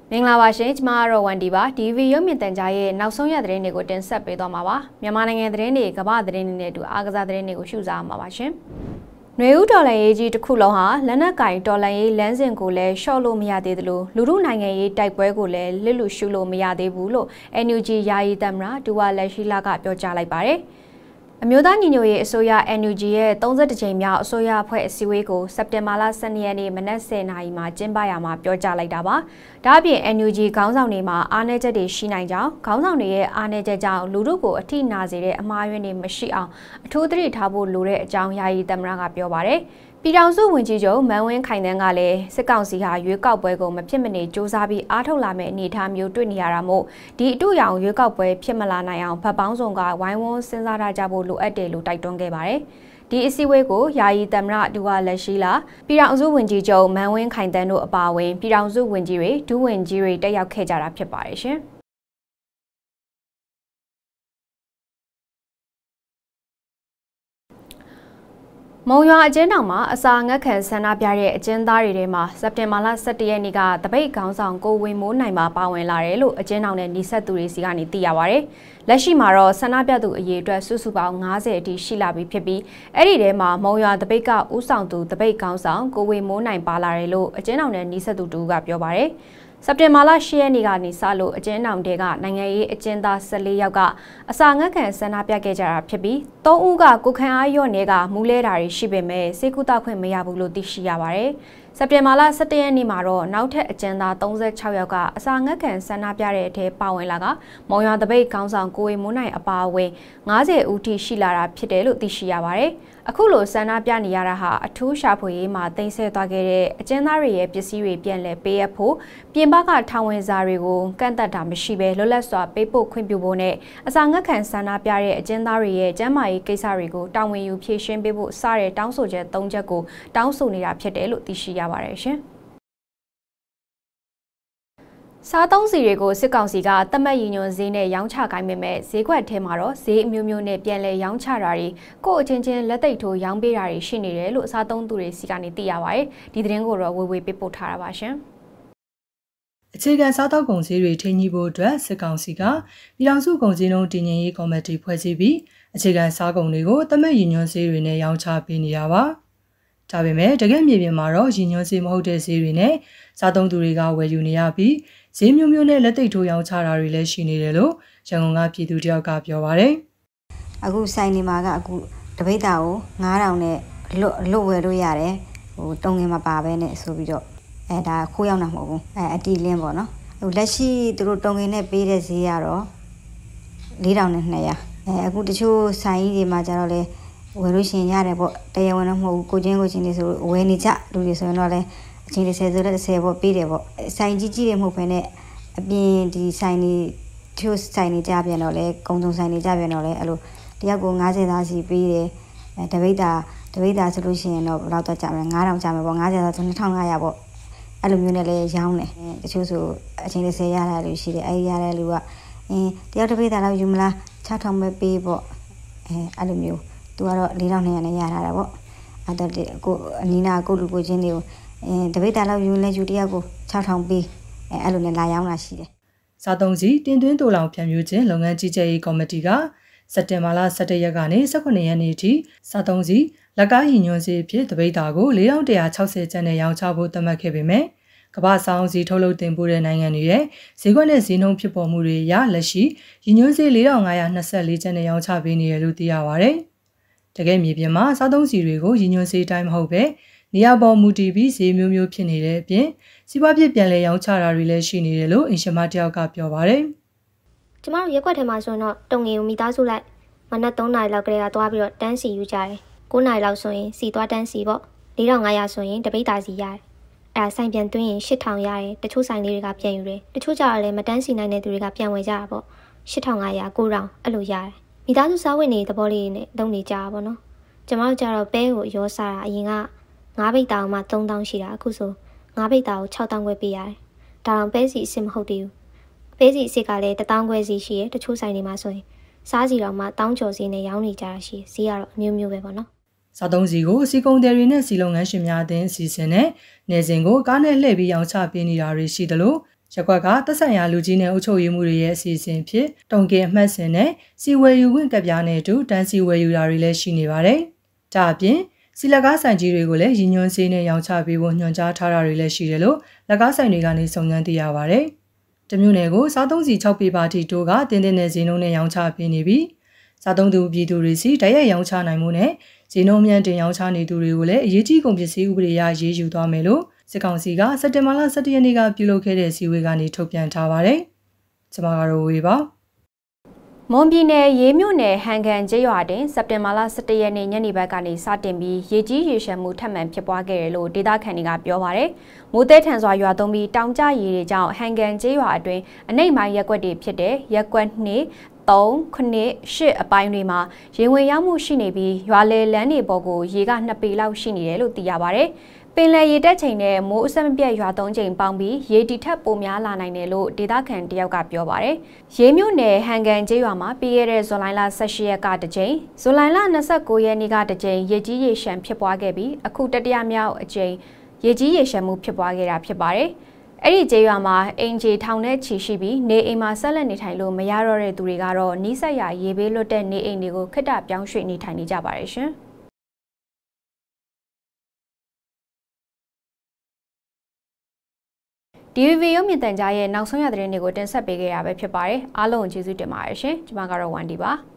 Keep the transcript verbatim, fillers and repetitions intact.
မင်္ဂလာပါရှင်ကျမကတော့ဝန်ဒီပါဒီဗီရုပ်မြင်သံကြားရဲ့နောက်ဆုံးရသတင်းတွေကိုတင်ဆက်ပေးသွားမှာပါမြန်မာနိုင်ငံသတင်းတွေကမ္ဘာသတင်းတွေနဲ့အတူအားကစားသတင်းတွေကိုရှုစားမှာပါရှင်နွေဦးတော်လှန်ရေးကြီးတစ်ခုလုံးဟာလက်နက်ကင်တော်လှန်ရေးလမ်းစဉ်ကိုလည်းရှော့လို့မရသေးသလိုလူထုနိုင်ငံရေးတိုက်ပွဲကိုလည်းလစ်လူရှုလို့မရသေးဘူးလို့ N U G ယာယီသမ္မတဒူဝါလက်ရှိလာကပြောကြားလိုက်ပါတယ်အမျိုးသားညီညွတ်ရေးအစိုးရ N U G ရဲ့သုံးဆယ့်တစ်ကြိမ်မြောက်အစိုးရအဖွဲ့အစည်းအဝေးကိုစက်တင်ဘာလဆယ်ရက်နေ့မနက်ဆယ်နာရီမှာကျင်းပရမှာပြောကြားလိုက်တာပါ။ဒါ့အပြင် N U G ခေါင်းဆောင်တွေမှာအားနည်းချက်တွေရှိနိုင်ကြောင်းခေါင်းဆောင်တွေရဲ့အားနည်းချက်ကြောင့်လူထုကိုအထိနာစေတဲ့အမှားယွင်းတွေမရှိအောင်အထူးသတိထားဖို့လိုတဲ့အကြောင်းယာယီသမ္မတကပြောပါတယ်။ပြည်ထောင်စုဝန်ကြီးချုပ်မန်ဝင်းခိုင်တန်းကလည်းစစ်ကောင်စီဟာရွေးကောက်ပွဲကိုမဖြစ်မနေစ조사ပြီးအားထုတ်လာမယ့်အနေအထားမျိုးတွေ့နေရတာမို့ဒီအတူရောင်ရွေးကောက်ပွဲဖြစ်မလာနိုင်အောင်ဗတ်ပေါင်းစုံကဝိုင်းဝန်းစဉ်းစားကြဖို့လိုအပ်တယ်လို့တိုက်တွန်းခဲ့ပါတယ်။ဒီအစည်းအဝေးကိုယာယီသမ္မတဒူဝါလက်ရှိလာပြည်ထောင်စုဝန်ကြီးချုပ်မန်ဝင်းခိုင်တန်းတို့အပါအဝင်ပြည်ထောင်စုဝန်ကြီးတွေဒုဝန်ကြီးတွေတက်ရောက်ခဲ့ကြတာဖြစ်ပါတယ်ရှင်။မုံရွာအကျဉ်းထောင်မှာအစာငတ်ခံဆန္ဒပြတဲ့အကျဉ်းသားတွေထဲမှာစက်တင်ဘာလဆယ်တစ်ရက်နေ့ကတပိတ်ခေါင်းဆောင်ကိုဝင်းမိုးနိုင်ပါပါဝင်လာတယ်လို့အကျဉ်းထောင်နဲ့နှိစက်သူတွေစီကနေသိရပါဗျ။လက်ရှိမှာတော့ဆန္ဒပြသူအရေအတွက်စုစုပေါင်းငါးဆယ်အထိရှိလာပြီဖြစ်ပြီးအဲ့ဒီထဲမှာမုံရွာတပိတ်ကဦးဆောင်သူတပိတ်ခေါင်းဆောင်ကိုဝင်းမိုးနိုင်ပါလာတယ်လို့အကျဉ်းထောင်နဲ့နှိစက်သူတူကပြောပါဗျ။စက်တင်ဘာလရှစ်ရက်နေ့ကနေစလို့အကျဉ်းထောင်တွေကနိုင်ငံရေးအကျဉ်းသားဆယ်လေးယောက်ကအစာငတ်ခံဆန္ဒပြခဲ့ကြတာဖြစ်ပြီးသုံးဦးကကိုခန့်အားရော့နေကမူးလဲတာတွေရှိပေမဲ့စေကူတာခွင့်မရဘူးလို့သိရှိရပါတယ်။စက်တင်ဘာလဆယ်တစ်ရက်နေ့မှာတော့နောက်ထပ်အကျဉ်းသားသုံးဆယ့်ခြောက်ယောက်ကအစာငတ်ခံဆန္ဒပြတဲ့အထဲပါဝင်လာကမုံရွာတပိတ်ခေါင်းဆောင်ကိုဝေမိုးနိုင်အပါအဝင်ငါးဆယ်ဦးထိရှိလာတာဖြစ်တယ်လို့သိရှိရပါတယ်။အခုလိုဆန္ဒပြနေရတာဟာအထူးရှာဖွေရေးမှာတင်ဆက်သွားခဲ့တဲ့အကျဉ်းသားတွေရဲ့ပစ္စည်းတွေပြန်လည်ပေးအပ်ဖို့ပြင်ပကထောင်ဝင်စာတွေကိုကန့်သက်တာမရှိဘဲလွတ်လပ်စွာပေးပို့ခွင့်ပြုဖို့နဲ့အစာငတ်ခံဆန္ဒပြတဲ့အကျဉ်းသားတွေရဲ့ကျန်းမာရေးကိစ္စတွေကိုတာဝန်ယူဖြေရှင်းပေးဖို့စတဲ့တောင်းဆိုချက်သုံးချက်ကိုတောင်းဆိုနေတာဖြစ်တယ်လို့သိရှိရပါတယ်ရှင်။စားသုံးစီတွေကိုစစ်ကောင်စီကတတ်မှတ်ရည်ညွှန်းဈေးနဲ့ရောင်းချခိုင်းပေမဲ့ဈေးကွက်ထဲမှာတော့ဈေးအမျိုးမျိုးနဲ့ပြန်လည်ရောင်းချတာတွေကိုအချင်းချင်းလက်သိပ်ထိုးရောင်းပေးတာတွေရှိနေတယ်လို့စားသုံးသူတွေစီကနေသိရပါတယ်။ဒီသတင်းကိုတော့ဝေဝေပေးပို့ထားတာပါရှင်။အခြေခံစားသောက်ကုန်ဈေးတွေထိန်းညှိဖို့အတွက်စစ်ကောင်စီကပြည်ထောင်စုကုန်စည်နှုန်းတည်ငြိမ်ရေးကော်မတီဖွဲ့စည်းပြီးအခြေခံစားကုန်တွေကိုတတ်မှတ်ရည်ညွှန်းဈေးတွေနဲ့ရောင်းချပေးနေတာပါ။ဒါပေမဲ့တကယ်မြေပြင်မှာတော့ရည်ညွှန်းဈေးမဟုတ်တဲ့ဈေးတွေနဲ့စားသုံးသူတွေကဝယ်ယူနေရပြီးဈေးမျိုးမျိုးနဲ့လက်သိပ်ထိုးရောင်းချတာတွေလည်းရှိနေတယ်လို့ရန်ကုန်ကပြည်သူတယောက်ကပြောပါတယ်။အခုဆိုင်နေမှာကအခုတပိတ်တာကိုငါးထောင်နဲ့လွတ်လွတ်ဝယ်လို့ရတယ်ဟိုတုံငင်မပါပဲနဲ့ဆိုပြီးတော့အဲဒါခိုးရောက်တာမဟုတ်ဘူးအဲအတီလင်းပေါ့နော်ဟိုလက်ရှိသူတို့တုံငင်နဲ့ပေးတဲ့ဈေးကတော့လေးထောင်နဲ့နှစ်ရာအဲအခုတချို့ဆိုင်ကြီးတွေမှာကျတော့လေဝယ်လို့ရှိရင်ရတယ်ပေါ့တရားဝင်တော့မဟုတ်ဘူးကိုချင်းကိုချင်းတွေဆိုဝယ်နေကြလူတွေဆိုရင်တော့လေအချင်းတစ်ဆယ်ဆိုလည်းတစ်ဆယ်ပေါ့ပေးတယ်ပေါ့ဆိုင်ကြီးကြီးတွေမဟုတ်ဘဲနဲ့အပြင်ဒီဆိုင်တွေချို့ဆိုင်တွေကြပြန်တော့လေကုံစုံဆိုင်တွေကြပြန်တော့လေအဲ့လိုတယောက်ကိုငါးဆယ်သားစီပေးတယ်အဲတပိတ်တာတပိတ်တာဆိုလို့ရှိရင်တော့ဘယ်လောက်တော့ကြမလဲငါးထောင်ကြမယ်ပေါ့ငါးဆယ်သားဆိုနှစ်ထောင်ငါးရာပေါ့အဲ့လိုမျိုးနဲ့လည်းရောင်းတယ်တချို့ဆိုအချင်းတစ်ဆယ်ရတာလို့ရှိတယ်အဲ့ဒီရတဲ့လူကအင်းတယောက်တပိတ်တာတော့ယူမလားခြောက်ထောင်ပဲပေးပေါ့အဲအဲ့လိုမျိုးသူကတော့လေးထောင်နှစ်ရာနဲ့ရထားတာပေါ့အဲ့တော့ကိုအနီးနာကိုလူကိုချင်းတွေကိုအဲတပိတ်တာလောက်ယူလဲယူတယောက်ကိုခြောက်ထောင်ပေးအဲအဲ့လိုနဲ့လာရောင်းတာရှိတယ်။စားသုံးစီတင်သွင်းတူလောင်ဖြန့်ဖြူးခြင်းလုပ်ငန်းကြီးကြပ်ရေးကော်မတီကစက်တင်ဘာလဆယ်တစ်ရက်ကနေ၁၈ရက်နေ့ထိစားသုံးစီလက်ကားရည်ညွှန်းစီအဖြစ်တပိတ်တာကို၄ထောင်တစ်ရာခြောက်ဆယ်ကျပ်နဲ့ရောင်းချဖို့သတ်မှတ်ခဲ့ပေမဲ့ကမ္ဘာဆောင်စီထုတ်လုပ်တင်ပို့တဲ့နိုင်ငံတွေရဲ့ဈေးကွက်နဲ့ဈေးနှုန်းဖြစ်ပေါ်မှုတွေအရလက်ရှိရည်ညွှန်းစီ၄ထောင်ငါးရာ၂၄ကျပ်နဲ့ရောင်းချပေးနေရလို့သိရပါဗျ။တကယ်မြေပြင်မှာစားသုံးစီတွေကိုရည်ညွှန်းစီအတိုင်းမဟုတ်ပဲနေရာပေါ်မူတည်ပြီးဈေးမျိုးမျိုးဖြစ်နေတဲ့အပြင်စီးပွားဖြစ်ပြန်လဲရောင်းချတာတွေလည်းရှိနေတယ်လို့အင်ရှင်မတယောက်ကပြောပါတယ်။ကျမတို့ရက်ွက်ထဲမှာဆိုရင်တော့တုံငင်ကိုမိသားစုလိုက်မနက်သုံးနာရီလောက်ကလေးကသွားပြီးတော့တန်းစီယူကြတယ်။ကိုးနာရီလောက်ဆိုရင်စီသွားတန်းစီပေါ့။လေးထောင်ငါးရာဆိုရင်တပိတ်တာစီရတယ်။အဲဒါဆိုင်ပြန်သွင်းရင်ရှစ်ထောင်ရတယ်။တချို့ဆိုင်လေးတွေကပြန်ယူတယ်။တချို့ကြတော့လည်းမတန်းစီနိုင်တဲ့သူတွေကပြန်ဝယ်ကြတာပေါ့။ရှစ်ထောင်ငါးရာကိုးထောင်အဲ့လိုရတယ်။မိသားစုစားဝတ်နေသဘောလေးနဲ့သုံးနေကြတာပေါ့နော်။ကျမတို့ကြတော့ပဲကိုရောစားတာအရင်ကငါးပိတ်တာမှသုံးတောင်းရှိတာအခုဆိုငါးပိတ်တာကိုခြောက်တောင်းခွဲပေးရတယ်။ဒါတော့ပဲစီအစ်မဟုတ်သေးဘူး။ပဲစီအစ်ကလည်းတစ်တောင်းခွဲစီရှိရဲ့တချို့ဆိုင်တွေမှာဆိုရင်စားစီတော့မှတောင်းကျော်စီနဲ့ရောင်းနေကြတာရှိဈေးကတော့အမျိုးမျိုးပဲပေါ့နော်။စားသုံးစီကိုစီကုံတယ်တွေနဲ့စီလုပ်ငန်းရှင်များအသင်းအစီအစဉ်နဲ့နေစဉ်ကိုကားနဲ့လှည့်ပြီးရောင်းချပေးနေတာတွေရှိသလိုရက်ကွက်ကသက်ဆိုင်ရာလူကြီးနဲ့အုပ်ချုပ်ရေးမှုတွေရဲ့အစီအစဉ်ဖြစ်တုံကင်အမှတ်စဉ်နဲ့စီဝယ်ယူခွင့်ကပ်ပြားနဲ့အတူတန်းစီဝယ်ယူတာတွေလည်းရှိနေပါတယ်။ဒါအပြင်စီလက်ကားဆိုင်ကြီးတွေကိုလည်းရည်ညွှန်းစေးနဲ့ရောင်းချပေးဖို့ညွှန်ကြားထားတာတွေလည်းရှိတယ်လို့လက်ကားဆိုင်တွေကနေစုံစမ်းသိရပါတယ်။တမျိုးနယ်ကိုစားသုံးစီ၆ပေပါတီတိုးကတင်းတင်းနဲ့ဈေးနှုန်းနဲ့ရောင်းချပေးနေပြီးစားသုံးသူပြည်သူတွေစီတိုက်ရိုက်ရောင်းချနိုင်မှုနဲ့ဈေးနှုန်းမြန်တင်ရောင်းချနေသူတွေကိုလည်းအရေးကြီးကုန်ပစ္စည်းဥပဒေအရရေးယူသွားမယ်လို့စစ်ကောင်စီကစက်တင်ဘာလ၁၁ရက်နေ့ကပြုလုပ်ခဲ့တဲ့စီဝေးကနေထုတ်ပြန်ထားပါတယ်။ကျွန်မကတော့ဝေပါမွန်ပြည်နယ်ရေးမြို့နယ်ဟန်ကန်ကျေးရွာတွင်စက်တင်ဘာလ၁၁ရက်နေ့ညနေဘက်ကနေစတင်ပြီးရေကြီးရေရှမ်းမှုထပ်မံဖြစ်ပွားခဲ့တယ်လို့ဒေသခံတွေကပြောပါတယ်။မိုးသည်ထန်စွာရွာသွန်းပြီးတောင်ကျရေတွေကြောင့်ဟန်ကန်ကျေးရွာအတွင်းအနိမ့်ပိုင်းရက်ကွက်တွေဖြစ်တဲ့ရက်ကွက်နှစ်သုံးခုနှစ်ရှစ်အပိုင်းတွေမှာရေဝင်ရောက်မှုရှိနေပြီးရွာလေလန်းတွေပေါ်ကိုရေကနှစ်ပေလောက်ရှိနေတယ်လို့သိရပါတယ်။ပင်လယ်ရေတက်ချိန်နဲ့မိုးအဆက်မပြတ်ရွာသုံးချိန်ပေါင်းပြီးရေတီထက်ပိုများလာနိုင်တယ်လို့ဒေသခံတယောက်ကပြောပါတယ်။ရေးမြို့နယ်ဟန်ကန်ကျေးရွာမှာပြီးခဲ့တဲ့ဇွန်လ၁၈ရက်ကတစ်ကြိမ်ဇွန်လ၂၉ရက်နေ့ကတစ်ကြိမ်ရေကြီးရေရှမ်းဖြစ်ပွားခဲ့ပြီးအခုတတိယမြောက်အကြိမ်ရေကြီးရေရှမ်းမှုဖြစ်ပွားခဲ့တာဖြစ်ပါတယ်။အဲ့ဒီကျေးရွာမှာအင်ဂျီထောင်နဲ့ချီရှိပြီးနေအိမ်မှာဆက်လက်နေထိုင်လို့မရတော့တဲ့သူတွေကတော့နီးစပ်ရာရေဘေးလွတ်တဲ့နေအိမ်တွေကိုခက်တာပြောင်းရွှေ့နေထိုင်နေကြပါတယ်ရှင်။ဒီ ဗီ ဗီ ရုပ်မြင်သံကြားရဲ့နောက်ဆုံးရသတင်းတွေကိုတင်ဆက်ပေးခဲ့ရပဲဖြစ်ပါတယ်။အားလုံးကိုကျေးဇူးတင်ပါတယ်ရှင်။ကျွန်မကတော့ဝန်ဒီပါ။